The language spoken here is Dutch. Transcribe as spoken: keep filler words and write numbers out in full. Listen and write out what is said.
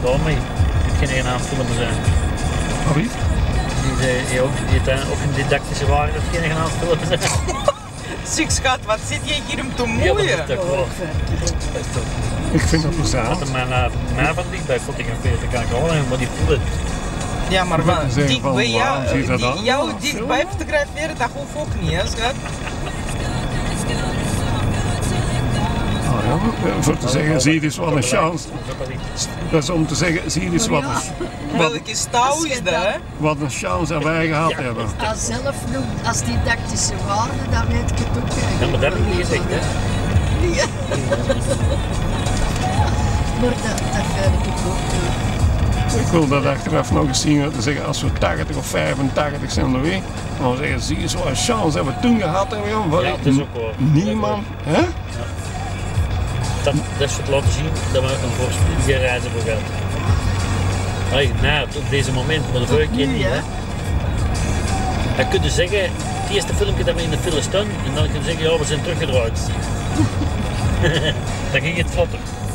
gedaan, maar je kunt geen aan filmen zijn. Sorry? Die zei, ja, ook, die heeft ook een didactische waarde dat geen aan filmen zijn. Zeg schat, wat zit jij hier om te Ja, dat is moeien? toch wel. Dat is toch. Ik vind dat Als plezant. er maar naar mij van dichtbij fotografeert, dan kan ik al maar die voelen. Ja, maar wil wat, zeggen dik van, bij jou, waarom zie je dat die- dan? jou dichtbij fotograferen, dat hoeft ook niet, hè schat? Oh ja, voor te zeggen, zie je eens wat een chance. Dat is om te zeggen, zie je eens wat een, wat, Welke stouw is dat, hè? wat een chance dat wij gehad hebben. Als zelf noemt, als didactische waarde, dan weet ik het ook Ja, maar dat heb ik niet gezegd, hè. niet. Maar dat, dat vind ik ook niet. Ik wil dat achteraf nog eens zien, te zeggen, als we tachtig of vijfentachtig zijn onderweg, dan we zeggen, zie je eens wat een chance hebben we toen gehad hebben, joh, wat Ja, dat is ook waar. niemand, hè? Dat, dat is voor te laten zien dat we een voorspoedige reis hebben gehad. Allee, nou, op deze moment, maar de vorige keer Nu, niet. hè? Hè. Dan kun je zeggen, het eerste filmpje dat we in de file staan, en dan kun je zeggen, ja, we zijn teruggedraaid. Dan ging het vlotter.